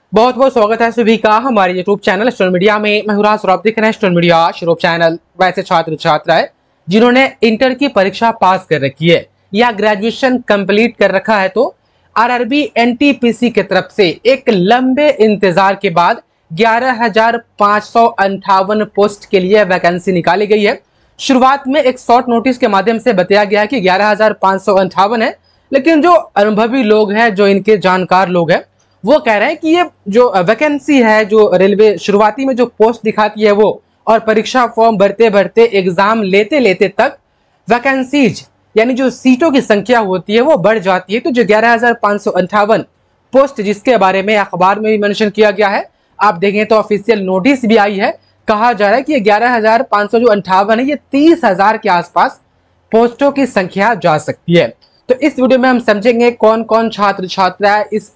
बहुत बहुत स्वागत है सभी का हमारे यूट्यूब चैनल स्टूडेंट मीडिया में। मैं हुराज और आप देख रहे हैं स्टूडेंट मीडिया यूट्यूब चैनल। वैसे छात्र छात्राएं जिन्होंने इंटर की परीक्षा पास कर रखी है या ग्रेजुएशन कंप्लीट कर रखा है तो आरआरबी एनटीपीसी की तरफ से एक लंबे इंतजार के बाद 11,558 पोस्ट के लिए वैकेंसी निकाली गई है। शुरुआत में एक शॉर्ट नोटिस के माध्यम से बताया गया है कि 11,558 है, लेकिन जो अनुभवी लोग हैं, जो इनके जानकार लोग हैं, वो कह रहे हैं कि ये जो वैकेंसी है, जो रेलवे शुरुआती में जो पोस्ट दिखाती है वो, और परीक्षा फॉर्म भरते भरते एग्जाम लेते लेते तक वैकेंसीज यानी जो सीटों की संख्या होती है वो बढ़ जाती है। तो जो 11,558 पोस्ट जिसके बारे में अखबार में भी मेंशन किया गया है, आप देखें तो ऑफिशियल नोटिस भी आई है। कहा जा रहा है कि ये 11,558 है, ये 30,000 के आसपास पोस्टों की संख्या जा सकती है। तो इस वीडियो में हम समझेंगे कौन कौन छात्र छात्राएं इस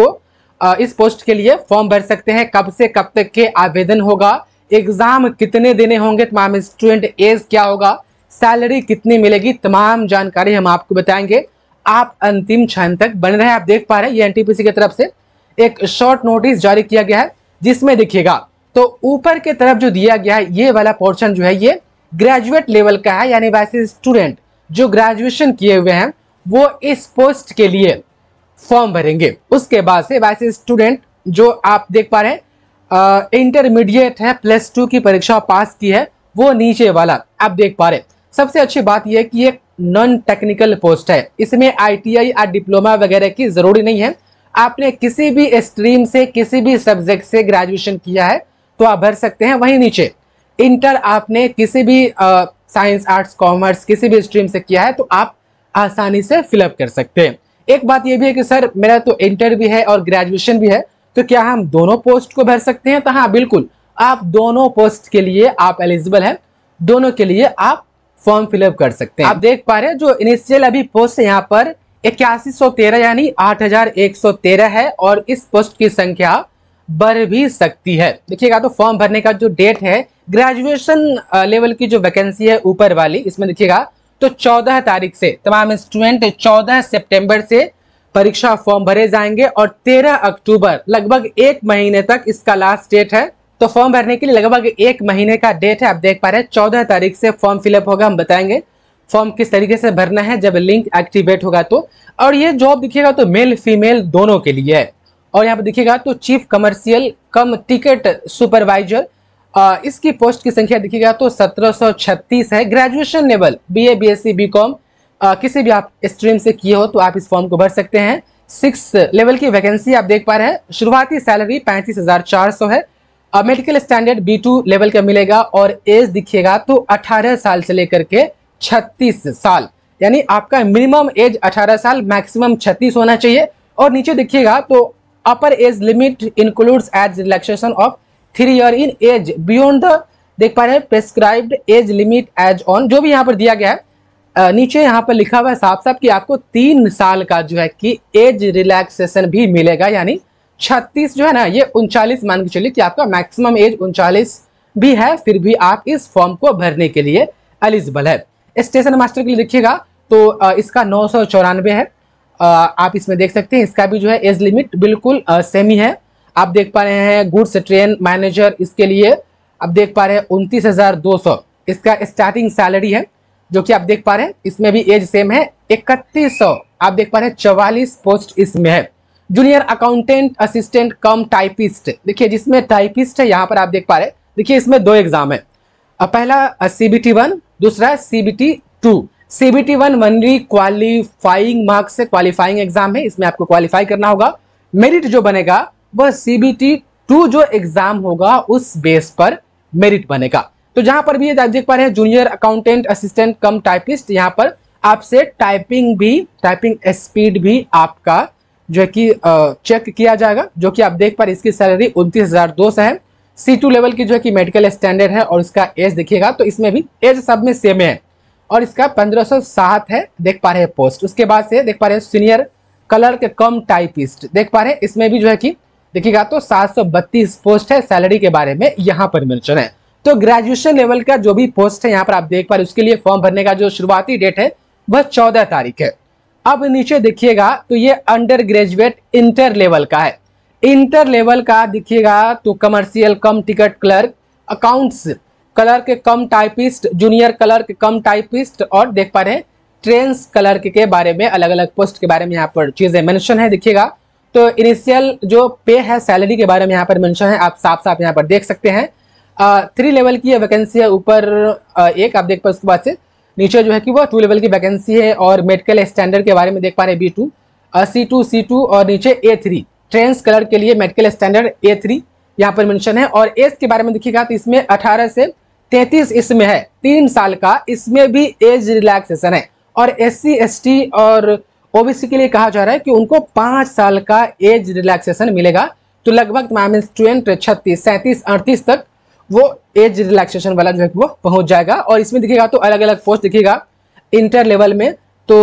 पोस्ट के लिए फॉर्म भर सकते हैं, कब से कब तक के आवेदन होगा, एग्जाम कितने देने होंगे, तमाम स्टूडेंट एज क्या होगा, सैलरी कितनी मिलेगी, तमाम जानकारी हम आपको बताएंगे। आप अंतिम क्षण तक बने रहे। आप देख पा रहे हैं ये एनटीपीसी की तरफ से एक शॉर्ट नोटिस जारी किया गया है, जिसमें देखिएगा तो ऊपर के तरफ जो दिया गया है ये वाला पोर्शन जो है ये ग्रेजुएट लेवल का है, यानी वैसे स्टूडेंट जो ग्रेजुएशन किए हुए हैं वो इस पोस्ट के लिए फॉर्म भरेंगे। उसके बाद से वैसे स्टूडेंट जो आप देख पा रहे हैं इंटरमीडिएट है, +2 की परीक्षा पास की है, वो नीचे वाला आप देख पा रहे हैं। सबसे अच्छी बात यह है कि एक नॉन टेक्निकल पोस्ट है, इसमें आईटीआई या डिप्लोमा वगैरह की जरूरी नहीं है। आपने किसी भी स्ट्रीम से, किसी भी सब्जेक्ट से ग्रेजुएशन किया है तो आप भर सकते हैं। वहीं नीचे इंटर आपने किसी भी साइंस आर्ट्स कॉमर्स किसी भी स्ट्रीम से किया है तो आप आसानी से फिलअप कर सकते हैं। एक बात यह भी है कि सर मेरा तो इंटर भी है और ग्रेजुएशन भी है, तो क्या हम दोनों पोस्ट को भर सकते हैं? तो हाँ बिल्कुल, आप दोनों पोस्ट के लिए आप एलिजिबल हैं, दोनों के लिए आप फॉर्म फिलअप कर सकते हैं। आप देख पा रहे हैं जो इनिशियल अभी पोस्ट है यहाँ पर 8113 यानी 8113 है, और इस पोस्ट की संख्या बढ़ भी सकती है। देखिएगा तो फॉर्म भरने का जो डेट है, ग्रेजुएशन लेवल की जो वैकेंसी है ऊपर वाली, इसमें देखिएगा तो 14 तारीख से तमाम स्टूडेंट 14 सितंबर से परीक्षा फॉर्म भरे जाएंगे और 13 अक्टूबर लगभग 1 महीने तक इसका लास्ट डेट है। तो फॉर्म भरने के लिए लगभग 1 महीने का डेट है। आप देख पा रहे हैं 14 तारीख से फॉर्म फिलअप होगा। हम बताएंगे फॉर्म किस तरीके से भरना है जब लिंक एक्टिवेट होगा तो। और ये जॉब दिखेगा तो मेल फीमेल दोनों के लिए है। और यहाँ पर दिखेगा तो chief commercial cum ticket supervisor, इसकी पोस्ट की संख्या देखिएगा तो 1736 है। Graduation level BA BSc BCom किसी भी आप स्ट्रीम से किए हो तो आप इस फॉर्म को भर सकते हैं। 6 लेवल की वैकेंसी आप देख पा रहे हैं। शुरुआती सैलरी 35,400 है। मेडिकल स्टैंडर्ड B2 लेवल का मिलेगा और एज दिखिएगा तो 18 साल से लेकर के 36 साल, यानी आपका मिनिमम एज 18 साल, मैक्सिमम 36 होना चाहिए। और नीचे देखिएगा तो upper age limit includes age relaxation of 3 year in age beyond the, देख पा रहे हैं, prescribed age limit age on, जो भी यहाँ पर दिया गया है। नीचे यहाँ पर लिखा हुआ है साफ साफ कि आपको 3 साल का जो है कि एज रिलैक्सेशन भी मिलेगा, यानी 36 जो है ना ये 39 मान के चलिए कि आपका मैक्सिमम एज 39 भी है, फिर भी आप इस फॉर्म को भरने के लिए एलिजिबल है। स्टेशन मास्टर के लिए देखिएगा तो इसका 994 है। आप इसमें देख सकते हैं इसका भी जो है एज लिमिट बिल्कुल सेम ही है। आप देख पा रहे हैं गुड्स ट्रेन मैनेजर, इसके लिए आप देख पा रहे हैं 29,200 इसका स्टार्टिंग सैलरी है, जो कि आप देख पा रहे हैं इसमें भी एज सेम है। 3100 आप देख पा रहे हैं 44 पोस्ट इसमें है। Junior accountant assistant cum typist, देखिए जिसमें टाइपिस्ट है यहाँ पर आप देख पा रहे हैं, देखिए इसमें 2 एग्जाम है। पहला CBT 1, दूसरा CBT 2। CBT 1 only qualifying marks से क्वालिफाइंग एग्जाम है, इसमें आपको क्वालिफाई करना होगा। मेरिट जो बनेगा वह CBT 2 जो एग्जाम होगा उस बेस पर मेरिट बनेगा। तो जहां पर भी ये देख पा रहे हैं junior accountant assistant cum typist, यहाँ पर आपसे टाइपिंग स्पीड भी आपका जो है कि चेक किया जाएगा, जो कि आप देख पा रहे हैं इसकी सैलरी 29,200 है। C2 लेवल की जो है कि मेडिकल स्टैंडर्ड है, और इसका एज देखिएगा तो इसमें भी एज सब में सेम है, और इसका 1507 है, देख पा रहे हैं पोस्ट। उसके बाद से देख पा रहे हैं सीनियर क्लर्क कम टाइपिस्ट, देख पा रहे हैं इसमें भी जो है कि देखिएगा तो 732 पोस्ट है। सैलरी के बारे में यहाँ पर मेंशन है। तो ग्रेजुएशन लेवल का जो भी पोस्ट है यहाँ पर आप देख पा रहे हैं, उसके लिए फॉर्म भरने का जो शुरुआती डेट है वह 14 तारीख है। अब नीचे देखिएगा तो ये अंडर ग्रेजुएट इंटर लेवल का है। इंटर लेवल का देखिएगा तो commercial cum ticket clerk, accounts clerk के cum typist, junior clerk cum typist, और देख पा रहे हैं ट्रेंस क्लर्क के बारे में अलग अलग पोस्ट के बारे में यहाँ पर चीजें मेंशन है। देखिएगा तो इनिशियल जो पे है सैलरी के बारे में यहाँ पर मेंशन है, आप साफ साफ यहाँ पर देख सकते हैं। 3 लेवल की वैकेंसी है, ऊपर एक आप देख पा, उसके बाद से नीचे जो है कि वो 2 लेवल की वैकेंसी है। और मेडिकल स्टैंडर्ड के बारे में देख पा रहे हैं B2, C2, C2 और नीचे A3 ट्रेंस कलर के लिए मेडिकल स्टैंडर्ड A3 यहाँ पर मेंशन है। और एज के बारे में देखिएगा तो इसमें 18 से 33 इसमें है, 3 साल का इसमें भी एज रिलैक्सेशन है। और SC ST और OBC के लिए कहा जा रहा है कि उनको 5 साल का एज रिलैक्सेशन मिलेगा। तो लगभग तमाम स्टूडेंट 36, 37, 38 तक वो एज रिलैक्सेशन वाला जो है वो पहुंच जाएगा। और इसमें देखिएगा तो अलग अलग पोस्ट दिखेगा। इंटर लेवल में तो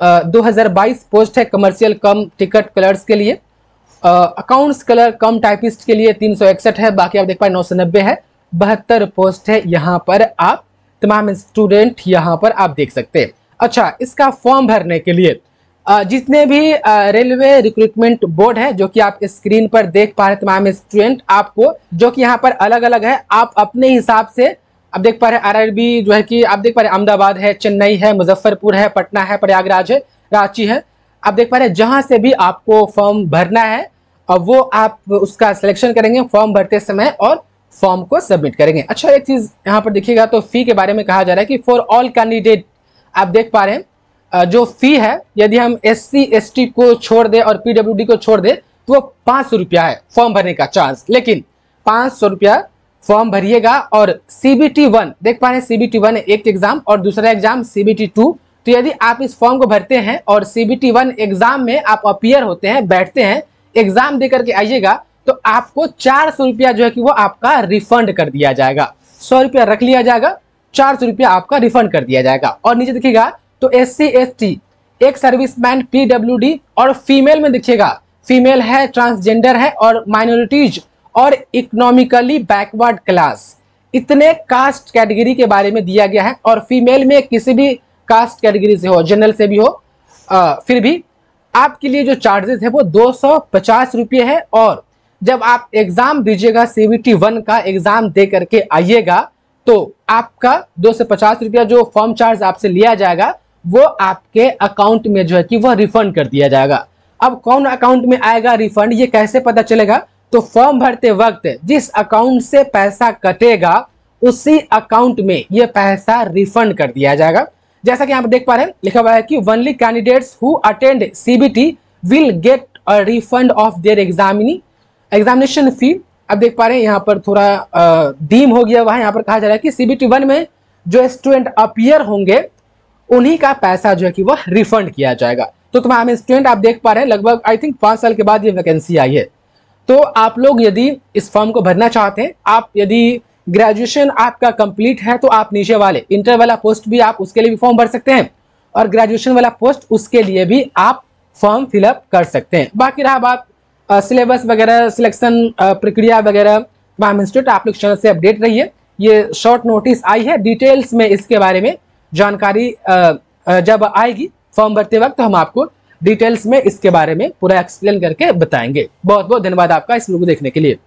2022 पोस्ट है कमर्शियल कम टिकट कलर्स के लिए, अकाउंट्स कलर कम टाइपिस्ट के लिए 361 है, बाकी आप देख पाए 990 है, 72 पोस्ट है। यहाँ पर आप तमाम स्टूडेंट यहाँ पर आप देख सकते हैं। अच्छा, इसका फॉर्म भरने के लिए जितने भी रेलवे रिक्रूटमेंट बोर्ड है जो कि आप स्क्रीन पर देख पा रहे हैं, तमाम स्टूडेंट आपको जो कि यहाँ पर अलग अलग है, आप अपने हिसाब से आप देख पा रहे हैं। RRB जो है कि आप देख पा रहे हैं अहमदाबाद है, चेन्नई है, मुजफ्फरपुर है, पटना है, प्रयागराज है, रांची है, आप देख पा रहे हैं जहां से भी आपको फॉर्म भरना है अब वो आप उसका सिलेक्शन करेंगे फॉर्म भरते समय और फॉर्म को सबमिट करेंगे। अच्छा, एक चीज यहाँ पर देखिएगा तो फी के बारे में कहा जा रहा है कि फॉर ऑल कैंडिडेट आप देख पा रहे हैं जो फी है, यदि हम SC ST को छोड़ दे और PWD को छोड़ दे तो वो 500 रुपया है फॉर्म भरने का चार्ज। लेकिन 500 रुपया फॉर्म भरिएगा। और CBT1 देख पा रहे हैं, CBT1 एक एग्जाम और दूसरा एग्जाम CBT2। तो यदि आप इस फॉर्म को भरते हैं और CBT1 एग्जाम में आप अपीयर होते हैं, बैठते हैं, एग्जाम दे करके आइएगा, तो आपको 400 रुपया जो है कि वो आपका रिफंड कर दिया जाएगा। 100 रुपया रख लिया जाएगा, 400 रुपया आपका रिफंड कर दिया जाएगा। और नीचे देखिएगा तो SC ST ex serviceman PWD और फीमेल में देखिएगा, फीमेल है, ट्रांसजेंडर है और माइनॉरिटीज और इकोनॉमिकली बैकवर्ड क्लास, इतने कास्ट कैटेगरी के बारे में दिया गया है। और फीमेल में किसी भी कास्ट कैटेगरी से हो, जनरल से भी हो, फिर भी आपके लिए जो चार्जेस है वो 250 रुपये है। और जब आप एग्जाम दीजिएगा CBT1 का एग्जाम दे करके आइएगा तो आपका 250 रुपया जो फॉर्म चार्ज आपसे लिया जाएगा वो आपके अकाउंट में जो है कि वह रिफंड कर दिया जाएगा। अब कौन अकाउंट में आएगा रिफंड, ये कैसे पता चलेगा? तो फॉर्म भरते वक्त जिस अकाउंट से पैसा कटेगा उसी अकाउंट में ये पैसा रिफंड कर दिया जाएगा। जैसा कि आप देख पा रहे हैं लिखा हुआ है कि only candidates who attend CBT will get a refund of their examination fee. अब देख पा रहे हैं यहाँ पर थोड़ा डीम हो गया हुआ है, यहाँ पर कहा जा रहा है कि CBT1 में जो स्टूडेंट अपीयर होंगे उन्हीं का पैसा जो है कि वह रिफंड किया जाएगा। तो तमाम स्टूडेंट आप देख पा रहे हैं लगभग आई थिंक 5 साल के बाद ये वैकेंसी आई है। तो आप लोग यदि इस फॉर्म को भरना चाहते हैं, आप यदि ग्रेजुएशन आपका कंप्लीट है तो आप नीचे वाले इंटर वाला पोस्ट भी आप उसके लिए भी फॉर्म भर सकते हैं और ग्रेजुएशन वाला पोस्ट उसके लिए भी आप फॉर्म फिलअप कर सकते हैं। बाकी रहा बात सिलेबस वगैरह, सिलेक्शन प्रक्रिया वगैरह, तमाम इंस्टीट्यूट आप लोग चैनल से अपडेट रहिए। ये शॉर्ट नोटिस आई है, डिटेल्स में इसके बारे में जानकारी जब आएगी फॉर्म भरते वक्त तो हम आपको डिटेल्स में इसके बारे में पूरा एक्सप्लेन करके बताएंगे। बहुत बहुत धन्यवाद आपका इस वीडियो को देखने के लिए।